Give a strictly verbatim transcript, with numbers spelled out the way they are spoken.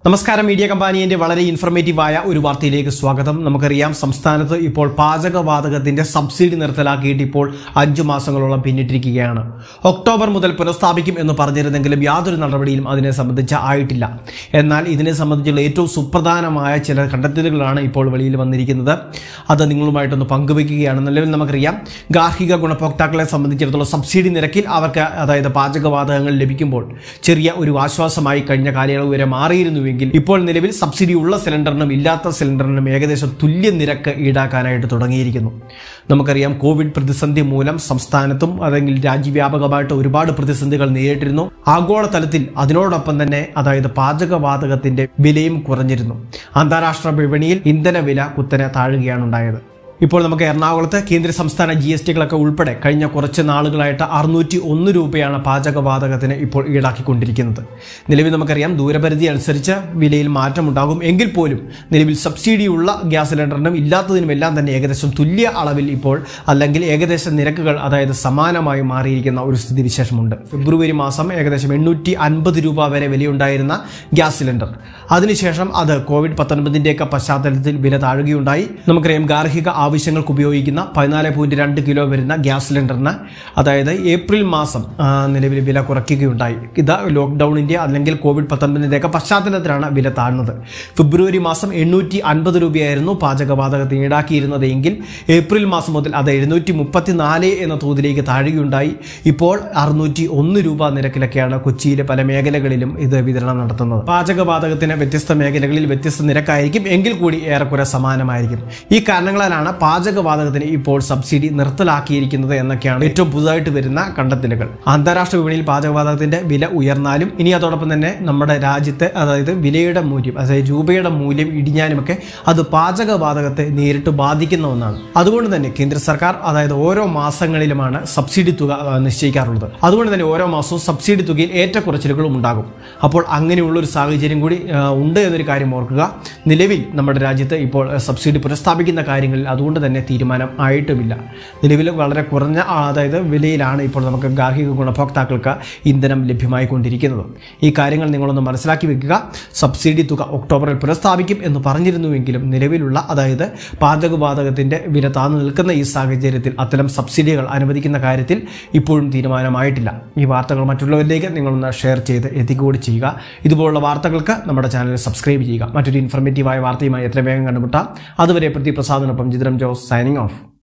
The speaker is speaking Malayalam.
നമസ്കാരം, മീഡിയ കമ്പാനിയന്റെ വളരെ ഇൻഫർമേറ്റീവായ ഒരു വാർത്തയിലേക്ക് സ്വാഗതം. നമുക്കറിയാം, സംസ്ഥാനത്ത് ഇപ്പോൾ പാചകവാതകത്തിന്റെ സബ്സിഡി നിർത്തലാക്കിയിട്ട് ഇപ്പോൾ അഞ്ചു മാസങ്ങളോളം പിന്നിട്ടിരിക്കുകയാണ്. ഒക്ടോബർ മുതൽ പുനഃസ്ഥാപിക്കും എന്ന് പറഞ്ഞിരുന്നെങ്കിലും യാതൊരു നടപടിയും അതിനെ സംബന്ധിച്ച് ആയിട്ടില്ല. എന്നാൽ ഇതിനെ സംബന്ധിച്ചുള്ള ഏറ്റവും സുപ്രധാനമായ ചില കണ്ടെത്തലുകളാണ് ഇപ്പോൾ വെളിയിൽ വന്നിരിക്കുന്നത്. അത് നിങ്ങളുമായിട്ടൊന്ന് പങ്കുവയ്ക്കുകയാണ്. നിലവിൽ നമുക്കറിയാം, ഗാർഹിക ഗുണഭോക്താക്കളെ സംബന്ധിച്ചിടത്തോളം സബ്സിഡി നിരക്കിൽ അവർക്ക് അതായത് പാചകവാതകങ്ങൾ ലഭിക്കുമ്പോൾ ചെറിയ ഒരു ആശ്വാസമായി കഴിഞ്ഞ കാലയളവ് വരെ മാറിയിരുന്നു. ഇപ്പോൾ നിലവിൽ സബ്സിഡി ഉള്ള സിലിണ്ടറിനും ഇല്ലാത്ത സിലിണ്ടറിനും ഏകദേശം തുല്യ നിരക്ക് ഈടാക്കാനായിട്ട് തുടങ്ങിയിരിക്കുന്നു. നമുക്കറിയാം, കോവിഡ് പ്രതിസന്ധി മൂലം സംസ്ഥാനത്തും അല്ലെങ്കിൽ രാജ്യവ്യാപകമായിട്ട് ഒരുപാട് പ്രതിസന്ധികൾ നേരിട്ടിരുന്നു. ആഗോളതലത്തിൽ അതിനോടൊപ്പം തന്നെ അതായത് പാചകവാതകത്തിന്റെ വിലയും കുറഞ്ഞിരുന്നു. അന്താരാഷ്ട്ര വിപണിയിൽ ഇന്ധന വില കുത്തനെ താഴുകയാണ് ഉണ്ടായത്. ഇപ്പോൾ നമുക്ക് എറണാകുളത്ത് കേന്ദ്ര സംസ്ഥാന ജി എസ് ടികളൊക്കെ ഉൾപ്പെടെ കഴിഞ്ഞ കുറച്ച് നാളുകളായിട്ട് അറുന്നൂറ്റി ഒന്ന് രൂപയാണ് പാചകവാതകത്തിന് ഇപ്പോൾ ഈടാക്കിക്കൊണ്ടിരിക്കുന്നത്. നിലവിൽ നമുക്കറിയാം, ദൂരപരിധി അനുസരിച്ച് വിലയിൽ മാറ്റമുണ്ടാകും. എങ്കിൽ പോലും നിലവിൽ സബ്സിഡിയുള്ള ഗ്യാസ് സിലിണ്ടറിനും ഇല്ലാത്തതിനും എല്ലാം തന്നെ ഏകദേശം തുല്യ അളവിൽ ഇപ്പോൾ അല്ലെങ്കിൽ ഏകദേശം നിരക്കുകൾ അതായത് സമാനമായി മാറിയിരിക്കുന്ന ഒരു സ്ഥിതിവിശേഷമുണ്ട്. ഫെബ്രുവരി മാസം ഏകദേശം എണ്ണൂറ്റി അൻപത് രൂപ വരെ വിലയുണ്ടായിരുന്ന ഗ്യാസ് സിലിണ്ടർ അതിനുശേഷം അത് കോവിഡ് പത്തൊൻപതിൻ്റെയൊക്കെ പശ്ചാത്തലത്തിൽ വില താഴുകയുണ്ടായി. നമുക്കറിയാം, ഗാർഹിക ആവശ്യങ്ങൾക്ക് ഉപയോഗിക്കുന്ന പതിനാല് പോയിന്റ് രണ്ട് കിലോ വരുന്ന ഗ്യാസ് സിലിണ്ടറിന് അതായത് ഏപ്രിൽ മാസം നിലവിൽ വില കുറയ്ക്കുകയുണ്ടായി. ഇത് ലോക്ക്ഡൌണിന്റെ അല്ലെങ്കിൽ കോവിഡ് പത്തൊൻപതിൻ്റെയൊക്കെ പശ്ചാത്തലത്തിലാണ് വില താഴ്ന്നത്. ഫെബ്രുവരി മാസം എണ്ണൂറ്റി അൻപത് രൂപയായിരുന്നു പാചകവാതകത്തിന് ഈടാക്കിയിരുന്നത് എങ്കിൽ ഏപ്രിൽ മാസം മുതൽ അത് എഴുന്നൂറ്റി മുപ്പത്തിനാല് എന്ന തോതിലേക്ക് താഴുകയുണ്ടായി. ഇപ്പോൾ അറുന്നൂറ്റി ഒന്ന് രൂപ നിരക്കിലൊക്കെയാണ് കൊച്ചിയിലെ പല മേഖലകളിലും ഇത് വിതരണം നടത്തുന്നത്. പാചകവാതകത്തിന് വ്യത്യസ്ത മേഖലകളിൽ വ്യത്യസ്ത നിരക്കായിരിക്കും, എങ്കിൽ കൂടി ഏറെക്കുറെ സമാനമായിരിക്കും. ഈ കാരണങ്ങളാലാണ് പാചകവാതകത്തിന് ഇപ്പോൾ സബ്സിഡി നിർത്തലാക്കിയിരിക്കുന്നത് എന്നൊക്കെയാണ് ഏറ്റവും പുതുതായിട്ട് വരുന്ന കണ്ടെത്തലുകൾ. അന്താരാഷ്ട്ര വിപണിയിൽ പാചകവാതകത്തിന്റെ വില ഉയർന്നാലും ഇനി അതോടൊപ്പം തന്നെ നമ്മുടെ രാജ്യത്തെ അതായത് വിലയുടെ മൂല്യം അതായത് രൂപയുടെ മൂല്യം ഇടിഞ്ഞാലുമൊക്കെ അത് പാചകവാതകത്തെ നേരിട്ട് ബാധിക്കുന്ന ഒന്നാണ്. അതുകൊണ്ട് തന്നെ കേന്ദ്ര സർക്കാർ അതായത് ഓരോ മാസങ്ങളിലുമാണ് സബ്സിഡി തുക നിശ്ചയിക്കാറുള്ളത്. അതുകൊണ്ട് തന്നെ ഓരോ മാസവും സബ്സിഡി തുകയിൽ ഏറ്റക്കുറച്ചിലുകളും ഉണ്ടാകും. അപ്പോൾ അങ്ങനെയുള്ള ഒരു സാഹചര്യം കൂടി ഉണ്ട് എന്നൊരു കാര്യം ഓർക്കുക. നിലവിൽ നമ്മുടെ രാജ്യത്ത് ഇപ്പോൾ സബ്സിഡി പുനഃസ്ഥാപിക്കുന്ന കാര്യങ്ങളിൽ അതുകൊണ്ട് തന്നെ തീരുമാനം ആയിട്ടുമില്ല. നിലവിൽ വളരെ കുറഞ്ഞ അതായത് വിലയിലാണ് ഇപ്പോൾ നമുക്ക് ഗാർഹിക ഗുണഭോക്താക്കൾക്ക് ഇന്ധനം ലഭ്യമായിക്കൊണ്ടിരിക്കുന്നത്. ഈ കാര്യങ്ങൾ നിങ്ങളൊന്ന് മനസ്സിലാക്കി വെക്കുക. സബ്സിഡി തുക ഒക്ടോബറിൽ പുനഃസ്ഥാപിക്കും എന്ന് പറഞ്ഞിരുന്നുവെങ്കിലും നിലവിലുള്ള അതായത് പാചകവാതകത്തിന്റെ വില താഴ്ന്നു നിൽക്കുന്ന ഈ സാഹചര്യത്തിൽ അത്തരം സബ്സിഡികൾ അനുവദിക്കുന്ന കാര്യത്തിൽ ഇപ്പോഴും തീരുമാനമായിട്ടില്ല. ഈ വാർത്തകൾ മറ്റുള്ളവരിലേക്ക് നിങ്ങളൊന്ന് ഷെയർ ചെയ്ത് എത്തിക്കൂടി ചെയ്യുക. ഇതുപോലുള്ള വാർത്തകൾക്ക് നമ്മുടെ ചാനൽ സബ്സ്ക്രൈബ് ചെയ്യുക. മറ്റൊരു ഇൻഫർമേറ്റീവായ വാർത്തയുമായി എത്ര വേഗം കണ്ടുമുട്ടാം. അതുവരെ പ്രതിപ്രസാദിനൊപ്പം ജിദ്രം ജോസ് സൈനിങ് ഓഫ്.